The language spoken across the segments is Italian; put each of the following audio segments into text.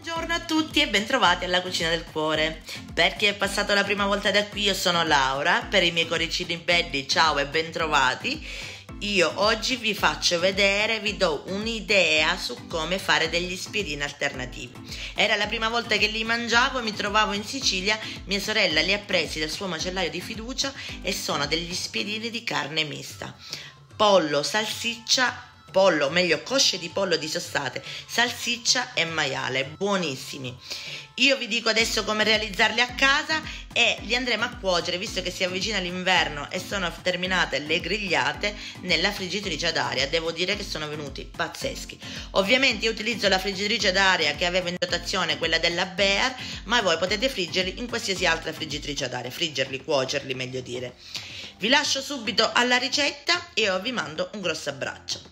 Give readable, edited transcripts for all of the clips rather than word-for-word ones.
Buongiorno a tutti e bentrovati alla Cucina del Cuore. Per chi è passato la prima volta da qui, io sono Laura. Per i miei cuoricini belli, ciao e bentrovati. Io oggi vi faccio vedere, vi do un'idea su come fare degli spiedini alternativi. Era la prima volta che li mangiavo, mi trovavo in Sicilia, mia sorella li ha presi dal suo macellaio di fiducia e sono degli spiedini di carne mista. Pollo, salsiccia, pollo, meglio cosce di pollo disossate, salsiccia e maiale, buonissimi. Io vi dico adesso come realizzarli a casa e li andremo a cuocere, visto che si avvicina l'inverno e sono terminate le grigliate, nella friggitrice ad aria. Devo dire che sono venuti pazzeschi. Ovviamente io utilizzo la friggitrice ad aria che avevo in dotazione, quella della Bear, ma voi potete friggerli in qualsiasi altra friggitrice ad aria, friggerli, cuocerli meglio dire. Vi lascio subito alla ricetta e io vi mando un grosso abbraccio.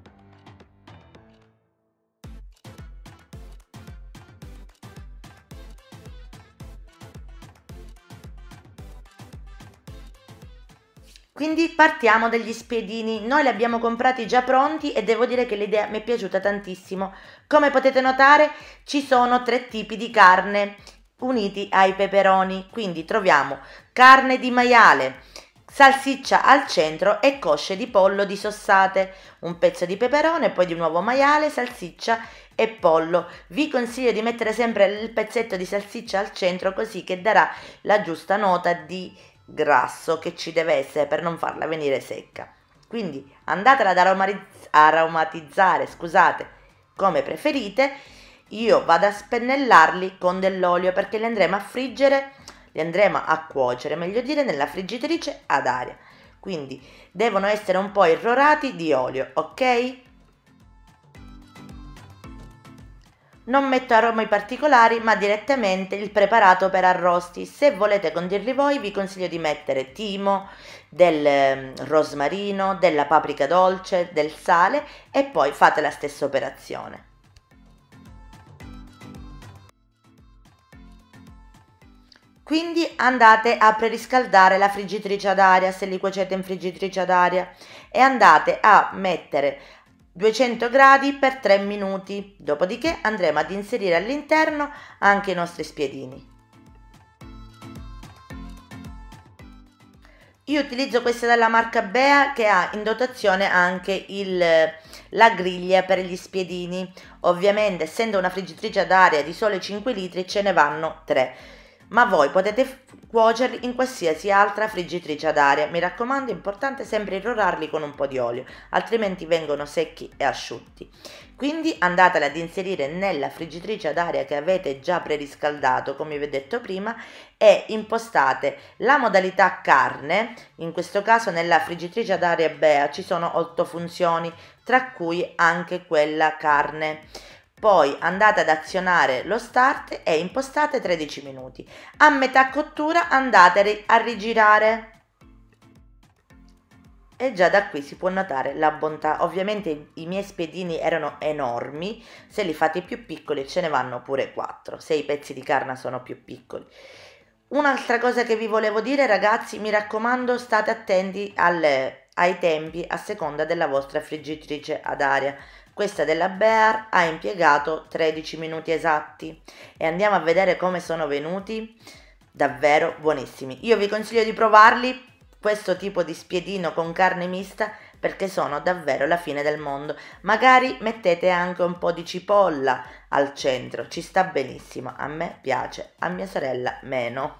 Quindi partiamo dagli spiedini. Noi li abbiamo comprati già pronti e devo dire che l'idea mi è piaciuta tantissimo. Come potete notare ci sono 3 tipi di carne uniti ai peperoni, quindi troviamo carne di maiale, salsiccia al centro e cosce di pollo disossate, un pezzo di peperone, poi di nuovo maiale, salsiccia e pollo. Vi consiglio di mettere sempre il pezzetto di salsiccia al centro, così che darà la giusta nota di grasso che ci deve essere per non farla venire secca. Quindi andatela ad aromatizzare, scusate, come preferite. Io vado a spennellarli con dell'olio perché li andremo a friggere, li andremo a cuocere, meglio dire, nella friggitrice ad aria. Quindi devono essere un po' irrorati di olio, ok? Non metto aromi particolari, ma direttamente il preparato per arrosti. Se volete condirli voi, vi consiglio di mettere timo, del rosmarino, della paprika dolce, del sale e poi fate la stessa operazione. Quindi andate a preriscaldare la friggitrice ad aria, se li cuocete in friggitrice ad aria, e andate a mettere 200 gradi per 3 minuti, dopodiché andremo ad inserire all'interno anche i nostri spiedini. Io utilizzo questa della marca Bea che ha in dotazione anche la griglia per gli spiedini. Ovviamente, essendo una friggitrice ad aria di sole 5 litri, ce ne vanno 3. Ma voi potete cuocerli in qualsiasi altra friggitrice ad aria. Mi raccomando, è importante sempre irrorarli con un po' di olio, altrimenti vengono secchi e asciutti. Quindi andateli ad inserire nella friggitrice ad aria che avete già preriscaldato, come vi ho detto prima, e impostate la modalità carne. In questo caso nella friggitrice ad aria Bea ci sono 8 funzioni, tra cui anche quella carne. Poi andate ad azionare lo start e impostate 13 minuti. A metà cottura andate a rigirare. E già da qui si può notare la bontà. Ovviamente i miei spiedini erano enormi, se li fate più piccoli ce ne vanno pure 4, se i pezzi di carne sono più piccoli. Un'altra cosa che vi volevo dire, ragazzi, mi raccomando, state attenti ai tempi a seconda della vostra friggitrice ad aria. Questa della Bear ha impiegato 13 minuti esatti e andiamo a vedere come sono venuti. Davvero buonissimi. Io vi consiglio di provarli, questo tipo di spiedino con carne mista, perché sono davvero la fine del mondo. Magari mettete anche un po' di cipolla al centro, ci sta benissimo. A me piace, a mia sorella meno.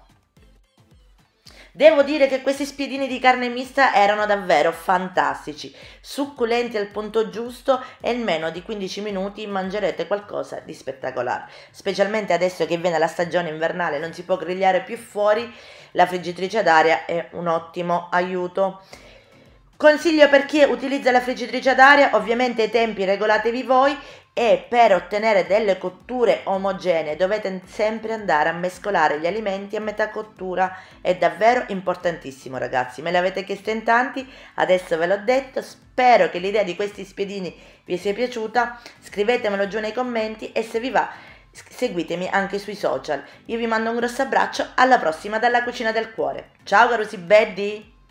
Devo dire che questi spiedini di carne mista erano davvero fantastici, succulenti al punto giusto e in meno di 15 minuti mangerete qualcosa di spettacolare. Specialmente adesso che viene la stagione invernale, non si può grigliare più fuori, la friggitrice ad aria è un ottimo aiuto. Consiglio per chi utilizza la friggitrice ad aria, ovviamente i tempi regolatevi voi e per ottenere delle cotture omogenee dovete sempre andare a mescolare gli alimenti a metà cottura. È davvero importantissimo, ragazzi, me l'avete chiesto in tanti, adesso ve l'ho detto. Spero che l'idea di questi spiedini vi sia piaciuta, scrivetemelo giù nei commenti e se vi va seguitemi anche sui social. Io vi mando un grosso abbraccio, alla prossima dalla Cucina del Cuore. Ciao carosi belli!